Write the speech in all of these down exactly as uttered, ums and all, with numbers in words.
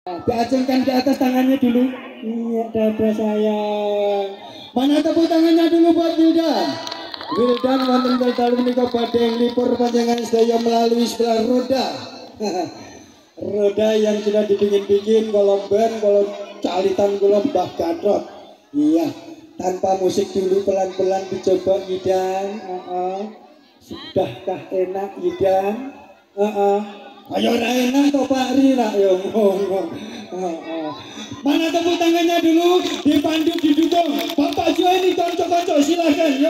Diacungkan ke atas tangannya dulu. Iya, dada sayang. Mana tepuk tangannya dulu buat Wildan. Wildan wonten dalu menika badhe nglipur panjenengan sedaya melalui sebelah roda. Roda yang sudah dibikin-bikin kalau band, kalau calitan kula Mbah Gatot. Iya, tanpa musik dulu pelan-pelan dicoba Wildan. Heeh. Sudahkah enak Wildan? Heeh. Ayo ora enak to Pak Rira yo ngomong. Heeh. Mana tepuk tangannya dulu, dipandu didukung. Bapak Juaini konco-konco silahkan yo.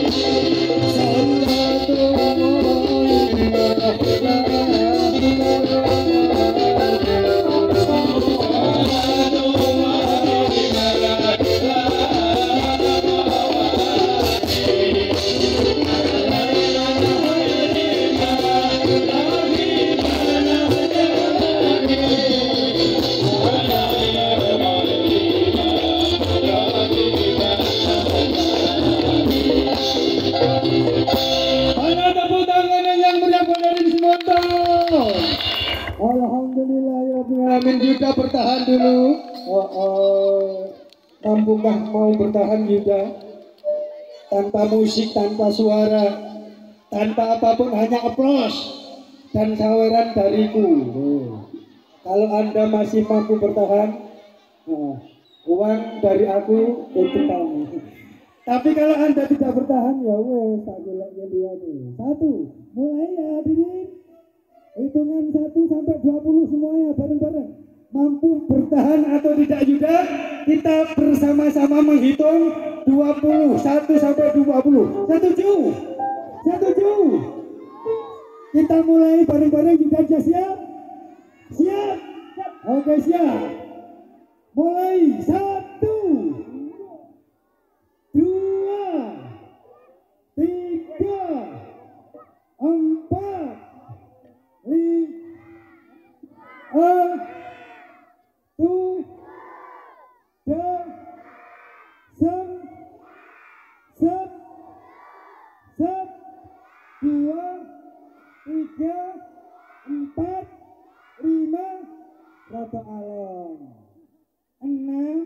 Alhamdulillahirrahmanirrahim. Yuda bertahan dulu. Oh, oh. Mampukah mau bertahan Yuda? Tanpa musik, tanpa suara, tanpa apapun, hanya aplaus dan saweran dariku. Oh. Kalau Anda masih mampu bertahan, nah, uang dari aku untuk kamu. Tapi kalau Anda tidak bertahan, ya wes, tak boleh dia nih. Satu, mulai ya hadirin. Hitungan satu sampai dua puluh semuanya bareng-bareng. Mampu bertahan atau tidak juga, kita bersama-sama menghitung dua puluh. Satu sampai dua puluh. Setuju? Setuju? Kita mulai bareng-bareng juga, aja siap? Siap? Oke, siap. Mulai. Satu, dua, tiga, empat, lima, tujuh, sem, sep, sep, dua, tiga, empat, lima, rata alam, enam,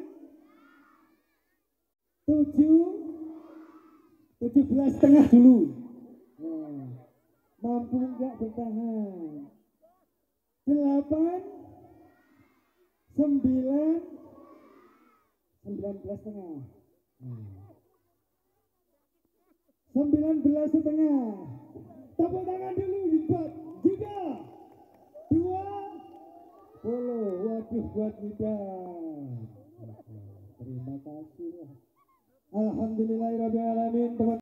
tujuh, tujuh belas setengah dulu. Nah, mampu nggak bertahan? Delapan, sembilan, sembilan belas setengah, sembilan belas setengah. Tepuk tangan dulu, buat juga dua puluh. Waduh, buat kita. Terima kasih. Alhamdulillahirrahmanirrahim.